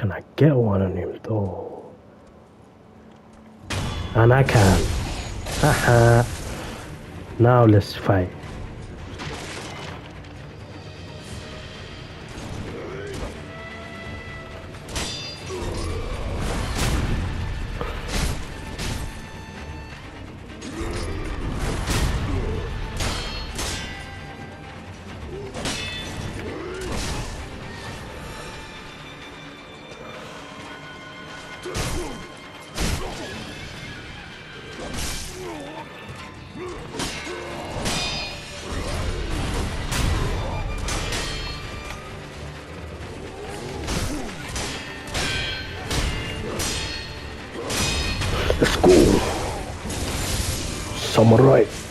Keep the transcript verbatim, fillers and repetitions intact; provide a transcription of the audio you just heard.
Can I get one on him though? And I can. Haha. Now let's fight. Let's go. Samurai.